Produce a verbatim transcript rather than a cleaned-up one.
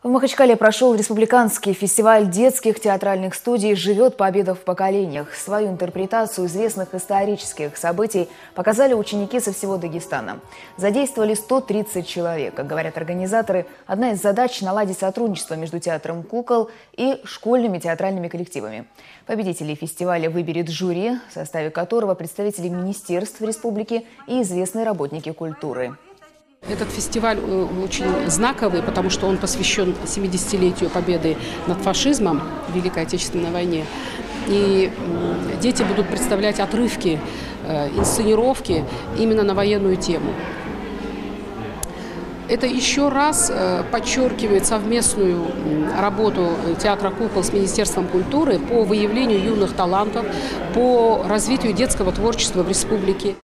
В Махачкале прошел республиканский фестиваль детских театральных студий «Живет победа в поколениях». Свою интерпретацию известных исторических событий показали ученики со всего Дагестана. Задействовали сто тридцать человек. Как говорят организаторы, одна из задач – наладить сотрудничество между театром кукол и школьными театральными коллективами. Победителей фестиваля выберет жюри, в составе которого представители министерств республики и известные работники культуры. Этот фестиваль очень знаковый, потому что он посвящен семидесятилетию победы над фашизмом в Великой Отечественной войне. И дети будут представлять отрывки, инсценировки именно на военную тему. Это еще раз подчеркивает совместную работу театра кукол с Министерством культуры по выявлению юных талантов, по развитию детского творчества в республике.